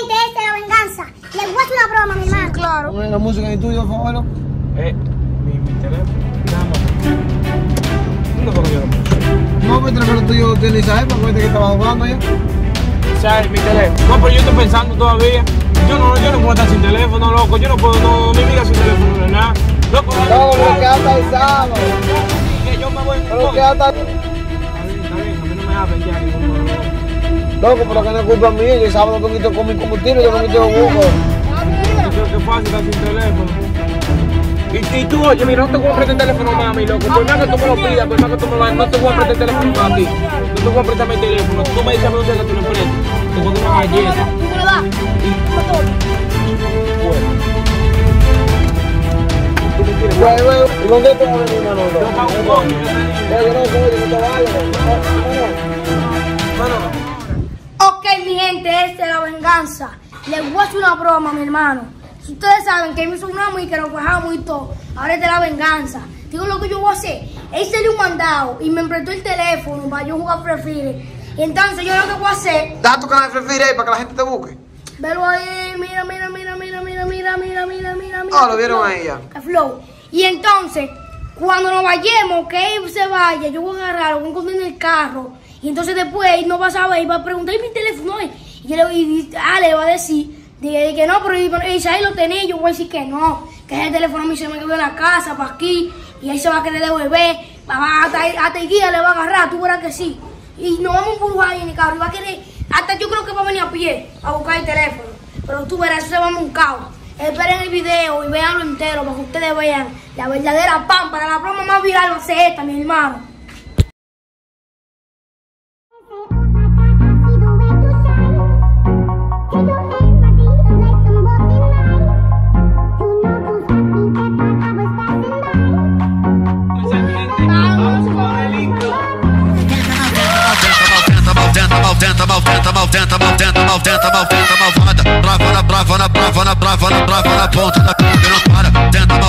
gente, esta es la venganza. Les voy a hacer una broma, mi hermano. Sí, claro. Pon la música en tuyo, por favor. Mi teléfono. Nada más. ¿Dónde pongo yo la música? No, pues el teléfono tuyo tiene Isaías, porque que estaba jugando ya. ¿Sabes? Mi teléfono. No, pero yo estoy pensando todavía. Yo no puedo estar sin teléfono, loco. Yo no puedo, no, mi vida sin teléfono, no es nada. Loco, No, pero que hasta el sábado. que yo me voy en Pero que hasta... Está bien, a mí no me hablen ya ningún problema. Loco, pero que no es culpa mía. Yo el sábado con mi combustible, yo me quito busco. Qué fácil estar sin teléfono. Y tú, oye, mira, no te voy a prestar el teléfono, mami, loco. Por más que tú me lo pidas, por más que tú me lo hagas, no te voy a prestar el teléfono para ti. No te voy a prestar mi teléfono. Tú me dices a mí que tú lo prestas. Te pongo una galleta. ¿Tú me lo das? Güey, ¿y dónde te vas a venir, mano? Yo pago un coño, Yo no soy, yo no te vayas. Ok, mi gente, esta es la venganza. Les voy a hacer una broma, mi hermano. Si ustedes saben que él me hizo una broma y que nos bajamos y todo, ahora esta es la venganza. Digo lo que yo voy a hacer. Él se dio un mandado y me prestó el teléfono para yo jugar Free Fire. Y entonces yo lo que voy a hacer... Deja tu canal de Free Fire ahí para que la gente te busque. Velo ahí, mira. Ah, lo vieron ahí ya. El flow. Y entonces, cuando nos vayamos, que él se vaya, yo voy a agarrarlo, voy a encontrar en el carro. Y entonces después él no va a saber, y va a preguntar, ¿y mi teléfono es? Y yo le va a decir, que no, pero Isaí lo tenía, y yo voy a decir que no, que ese teléfono a mí se me quedó en la casa, para aquí, y ahí se va a querer devolver, hasta el guía le va a agarrar, tú verás que sí. Y nos vamos a empujar ahí en el carro, y va a querer, hasta yo creo que va a venir a pie a buscar el teléfono. Pero tú verás, eso se va a un caos. Esperen el video y veanlo entero para que ustedes vean la verdadera pámpara. La broma más viral va a ser esta, mi hermano. Brava na ponta da cara que não para. Tenta mal,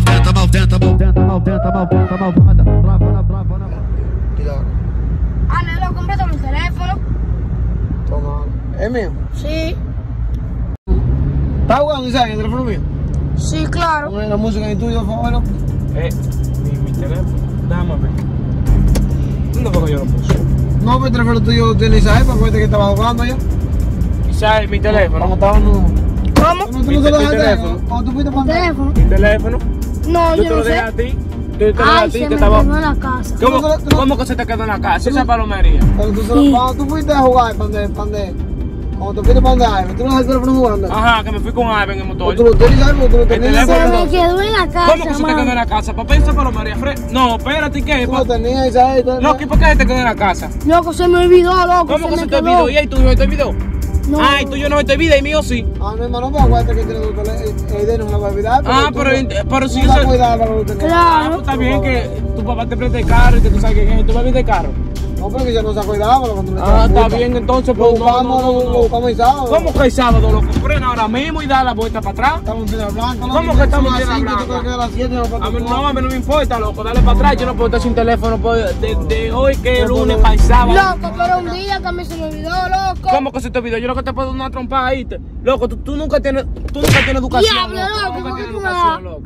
malvada. Brava na. Ale, lo compré mi teléfono. Toma. ¿Es mío? Sí. ¿Estás jugando Isaías en el teléfono mío? Sí, claro. Pon la música en tuyo, por favor. Mi teléfono. Déjame ver. ¿Dónde pongo yo la música? No, pero el teléfono tuyo tiene Isaías, porque que estaba jugando ya. ¿Sabes? Mi teléfono. Como estábamos... ¿Cómo? ¿Tú no te lo dejaste? ¿O tú fuiste para ¿Mi teléfono? ¿Mi teléfono? No, Yo yo te no lo dejé sé. a ti. Yo te lo dejé a Ay, ti se que me estaba. quedó en la casa. ¿Cómo que se te quedó en la casa? Esa palomería. Pero tú solo, cuando tú fuiste a jugar, cuando tú fuiste para donde hay, tú no dejaste el teléfono jugando. Ajá, que me fui con Ivan en el ¿O motor. tú lo tienes algo? ¿Tú lo El tenías? teléfono. Se me quedó en la casa, ¿Cómo que se te quedó en la casa? Papá, esa palomería. No, espérate, ¿qué? Tú lo tenías, Isaías. Loco, ¿y por qué se te quedó en la casa? Loco, se me olvidó, loco. ¿Cómo que se me te quedó. olvidó? ¿Y ahí tuyo no te olvidó? No. Ay, tuyo no te olvidó y mío sí. Ah, mi hermano, pues aguanta que tiene tu teléfono. Eden no me la va a olvidar. Ah, pero si yo yo soy. cuidado para lo que tenés. Ah, pues está bien que tu papá te preste el carro y que tú sabes quién es. ¿Tú vas bien de carro? No, pero que yo no se cuidado cuando le Ah, está bien, entonces Lo pues buscamos, lo buscamos el sábado. ¿Cómo que el sábado lo compren ahora mismo y da la vuelta para atrás? Estamos en Piedra Blanca. ¿no? ¿Cómo que estamos en Son las Piedra 5, yo creo que a las 7 no A mí no me importa, loco, dale para atrás. Yo no puedo estar sin teléfono de hoy que es lunes para el sábado. Loco, pero un día que a mí se me olvidó, loco. ¿Cómo que se te olvidó? Yo lo que te puedo dar una trompada ahí. Loco, tú nunca tienes educación. Diablo, loco, Nunca ¿cómo tienes tú me educación, loco.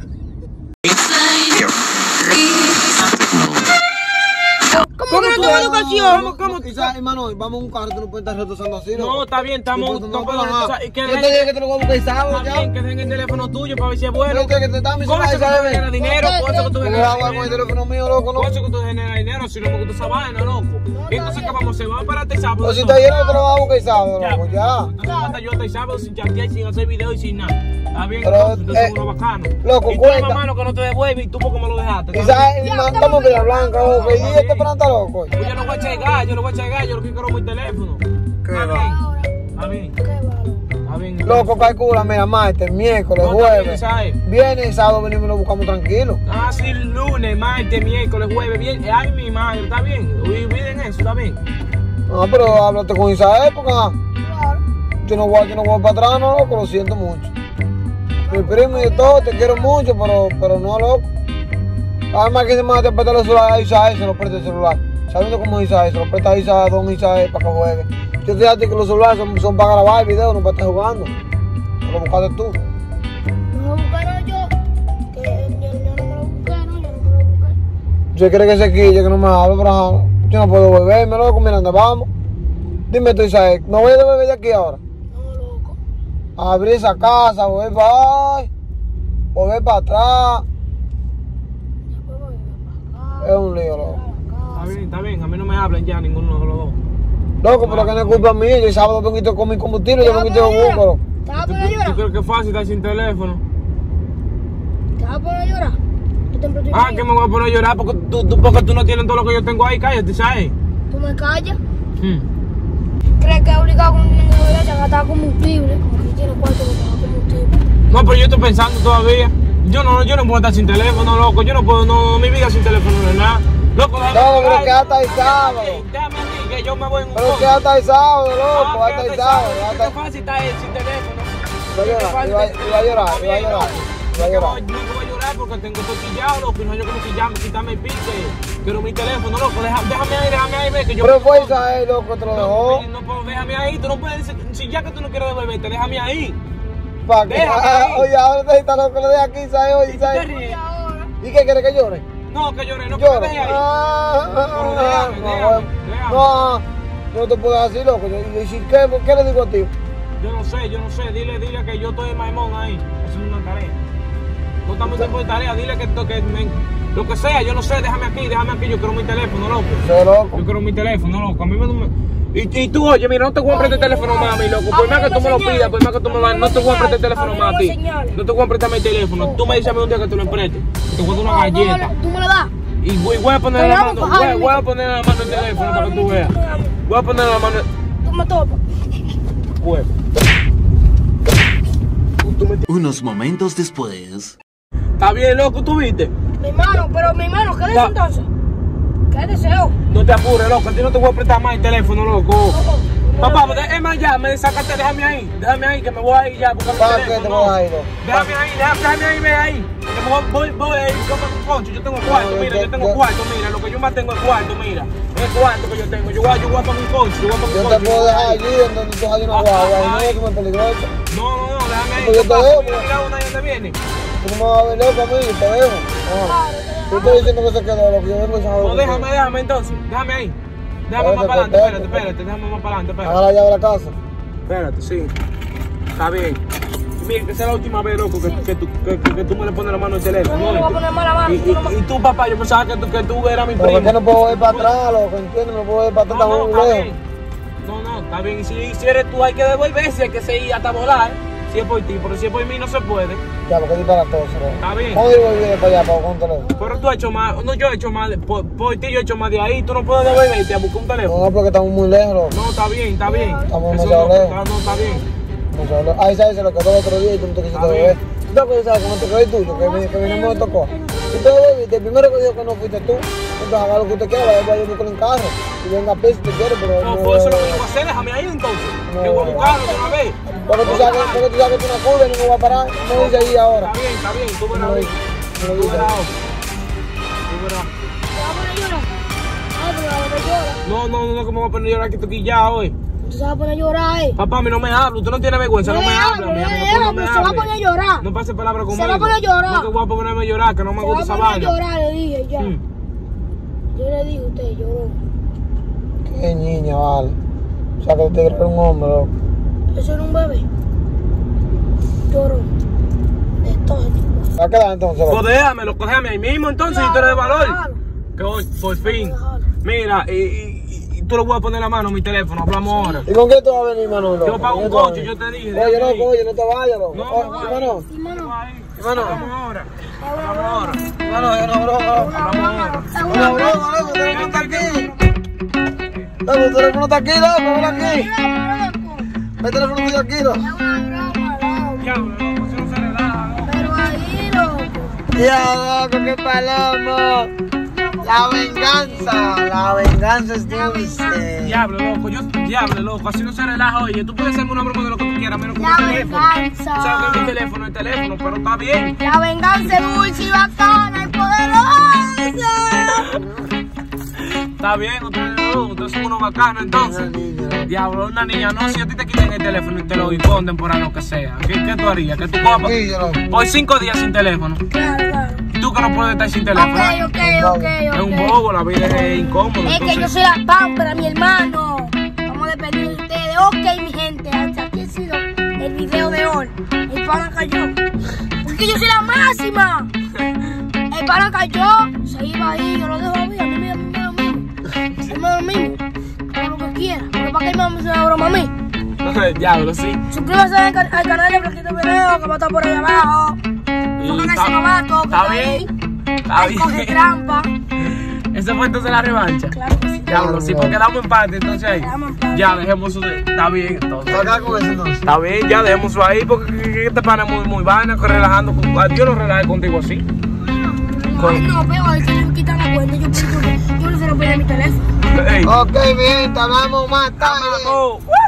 ¿Cómo que no tengo educación? ¿Cómo? Quizás, hermano, vamos a un carro, tú no puedes estar retrasando así, ¿no? No, está bien, estamos. No, pero, No, ajá. y que Yo te dije que te lo voy a buscar el sábado, Está ya. bien, que den el teléfono tuyo para ver si es bueno. Pero que te está mi ¿Cómo es que tú ¿sabes? generas dinero? ¿Cómo es que tú ¿Cómo generas hago con el dinero? teléfono mío, loco, no? ¿Cómo es que tú generas dinero si no me gusta esa vaina, loco? Y entonces, ¿qué vamos a hacer? Vamos a esperarte el sábado. Pero si está lleno, te lo voy a buscar el sábado, loco, ya. Entonces, hasta yo hasta el sábado sin chatear, sin hacer video y sin nada. Está bien, Pero, entonces uno bacano. loco, y tú cuenta. mamá lo que no te devuelve y tú porque me lo dejaste. Quizás, estamos en Piedra Blanca, loco, y este plan está loco. Pues yo no voy a echar yo no voy a echar yo lo que quiero es mi teléfono. ¿Qué Está va? bien. Está bien. Está bien. Loco, calcula, mira, martes, miércoles, No, está bien, jueves. ¿sabes? Viernes y sábado venimos y lo buscamos tranquilo. Ah, sí, lunes, martes, miércoles, jueves, bien. Ay, mi madre, está bien. Olviden eso, está bien. No, pero háblate con Isaías, porque yo no voy para atrás, no, loco, lo siento mucho. Mi primo y de todo, te quiero mucho, pero no, loco. Además que se me va a prestar el celular a Isaías, se lo presta el celular. Sabiendo cómo es Isaías, se lo presta a Isaías, don Isaías, para que juegue. Yo te dije que los celulares son para grabar videos, no para estar jugando. Lo buscaste tú. No lo buscaron yo. Que yo no me lo buscaron, yo no me lo busqué. ¿Usted cree que se quille, que no me hablo, pero yo no puedo volverme, loco? Mira, ¿dónde vamos? Dime tú, Isaac, ¿no voy a volver de aquí ahora? No, loco. A abrir esa casa, volver para ahí, volver para atrás. Después voy a para acá. Es un lío, loco. Está bien, a mí no me hablan ya ninguno de los dos. Loco, pero que no es culpa mía. Yo el sábado vengo con mi combustible, yo vengo y te lo busco. ¿Te vas a ¿Tú poner a llorar? crees que es fácil estar sin teléfono? ¿Te vas a poner a llorar? Yo te empresto Ah, que me voy a poner a llorar porque tú no tienes todo lo que yo tengo ahí, cállate, ¿sabes? ¿Tú me callas? ¿Crees que es obligado con un niño de derecha a gastar combustible? Como que tiene cuarto que pagar combustible. No, pero yo estoy pensando todavía. Yo no puedo estar sin teléfono, loco. Yo no puedo, no, mi vida sin teléfono no es nada. Loco, No, pero quédate hasta el sábado. Déjame a ti, que yo me voy en un Pero coche. que hasta el sábado, loco, hasta el sábado. Qué fácil está él sin teléfono. Iba a llorar. No voy a llorar porque tengo todo quillado, loco. Y no yo como quitarme el pique. Quiero mi teléfono, loco. Déjame ahí, ve que yo. Pero fue Isaac, loco, te lo dejó. No puedo, déjame ahí. Tú no puedes decir, si ya que tú no quieres devolverte, déjame ahí. ¿Para qué? Déjame ahí. Oye, ahora te está loco, lo deja aquí, Isaac, oye, ¿Te Isaac. ríes? ¿Y qué quiere que llore? No, que llore, no, que Lloro. me deje ahí. No, no te puedo decir, loco. ¿Qué le digo a ti? Yo no sé, dile que yo estoy en Maimón ahí, haciendo una tarea. No estamos en tiempo de tarea, dile lo que sea, yo no sé, déjame aquí, yo quiero mi teléfono, loco. Soy loco. Yo quiero mi teléfono, loco, a mí y tú, oye, mira, no te voy a prestar el teléfono más a mí, loco, por más que tú me lo pidas, por más que tú me lo no te voy a prestar el teléfono más a ti. No te voy a prestar mi teléfono, tú me dices a mí un día que tú lo emprestes, te voy a dar una galleta. ¿Tú me lo das? Y voy a poner la mano, voy a poner la mano el teléfono para que tú veas. Voy a poner la mano. Tú me topas. Pues. Unos momentos después. Está bien, loco, ¿tú viste? Mi hermano, ¿qué deseo entonces? ¿Qué deseo? No te apures, loco, a ti no te voy a prestar más el teléfono, loco. Papá, pues, es más, ya, me sacaste, déjame ahí, que me voy a ir ya, buscar mi ¿Para qué te teléfono. vas a ir? Déjame ahí, ve ahí. Que voy a ir como un concho, yo tengo cuarto, mira, yo tengo cuarto, mira, lo que yo más tengo es cuarto, mira. Es cuarto que yo tengo, yo voy a poner un concho, Yo te puedo dejar allí donde tú hay una guagua, y no es como peligroso. No, déjame ahí, Pues yo te papá, dejo, mira una ahí donde viene. Tú no me vas a ver loco a mí, te dejo. No. Tú estás diciendo que se quedó, lo que yo vengo a saber. No, déjame entonces, déjame ahí. Déjame más para adelante, espérate, déjame más para adelante, Haga la llave de la casa. Espérate, sí. Está bien. Mira, que esa es la última vez, loco, que tú me le pones la mano al teléfono. No, no voy a poner mala mano. Y tú, papá, yo pensaba que tú eras mi Pero primo. es que no puedo ir para atrás, loco, ¿entiendes? No puedo ir para atrás tan No, está lejos. bien. No, está bien. Y si eres tú, hay que devolverse, hay que seguir hasta volar. Si es por ti, pero si es por mí, no se puede. Ya, porque disparatoso, loco. Está bien. ¿Cómo yo voy para allá, para buscar un teléfono? Pero tú has hecho más, no, yo he hecho más, por ti yo he hecho más de ahí. Tú no puedes devolverte a buscar un teléfono. No, porque estamos muy lejos, loco. No, está bien. Estamos Eso demasiado no, lejos. no, está bien. Ahí sabes, se lo quedó el otro día y tú no te quisiste A ver. beber. Tú te acuerdas, ¿sabes cómo te quedó el tuyo? Que mi no me tocó. Tú te bebiste, el primero que dijo que no fuiste tú. Entonces haga lo que usted quiera, vaya yo busco en carro. Y venga a pie si te quiere, pero No, pues eso es lo que yo voy a hacer, déjame ahí entonces. No. Yo voy a buscarlo de una vez. Porque tú sabes que es una curva y no me va a parar. No me dice ahí ahora. Está bien, tú verás. No, Tú no, verás. Tú verás. ¿Te vas a poner a llorar? Ay, pero ahora llora. No, que me voy a poner a llorar que estoy ya hoy. Tú se va a poner a llorar, Papá, a mí no me habla, usted no tiene vergüenza, no me habla. No mi le amor, hablo, no me se va a hable. poner a llorar. No pase palabra conmigo. Se va a poner a llorar. No, que voy a ponerme a llorar, que no me Se gusta va esa a poner a vaina. llorar, le dije ya. Yo le dije a usted, lloró. Qué niña, vale. O sea que te crees un hombre, loco. Eso era un bebé. Lloró. De todo tipo. ¿Va a quedar entonces, loco? Pues déjame ahí mismo entonces, y tú eres de valor. Que hoy, por fin. Mira, y tú le voy a poner la mano a mi teléfono, hablamos ahora. ¿Y con qué tú vas a venir, Manu, loco? Yo pago ¿Con un qué tú vas a coche, venir? yo te dije. Oye, loco, oye, no te vayas, loco. No, Oye, no, hermano, hermano. Hablamos ahora. Hermano, es una broma. Es una broma, loco, tu teléfono está aquí. Loco, tu teléfono está aquí, loco, ven aquí. El teléfono tuyo aquí, loco. Diablo, loco, si no se relaja, ¿no? Pero ahí, loco. Ya, loco, qué palomo. La venganza es dulce. Diablo, loco, así no se relaja, oye, tú puedes hacerme una broma de lo que tú quieras, menos con La mi teléfono. venganza. O sea, que mi teléfono, el teléfono, pero está bien. La venganza es dulce y bacana y poderosa. Está bien, no te no, ustedes son unos bacanos entonces. Diablo, una niña, no, si a ti te quitan el teléfono y te lo esconden por algo que sea, ¿qué tú harías? ¿Que tú copas por 5 días sin teléfono? Claro. ¿Y tú que no puedes estar sin teléfono? Ok. Es un bobo, la vida es incómoda. Es que yo soy la pámpara, mi hermano. Vamos a depender de ustedes. Ok, mi gente, hasta aquí ha sido el video de hoy. El pana cayó. Porque yo soy la máxima. El pana cayó, se iba ahí, yo lo dejo a mí me da lo mismo. Haga lo que quiera. Pero para que me hace una broma a mí. Diablo, sí. Suscríbase al canal de Blanquito Video, que va a estar por ahí abajo. Pónganse ese novato, Está bien. Está bien. Coge trampa. ¿Eso fue entonces la revancha? Claro que sí. Diablo, sí, porque damos empate entonces ahí. Damos empate. Ya, dejemos eso. Está bien entonces. Acá con eso entonces. Está bien, ya dejemos eso ahí porque este pana es muy vaina, relajando. Yo no relajé contigo así. No, pero a veces me quitan la cuenta. Yo prefiero perder mi teléfono. Hey. Ok, bien, te hablamos más tarde. Vamos.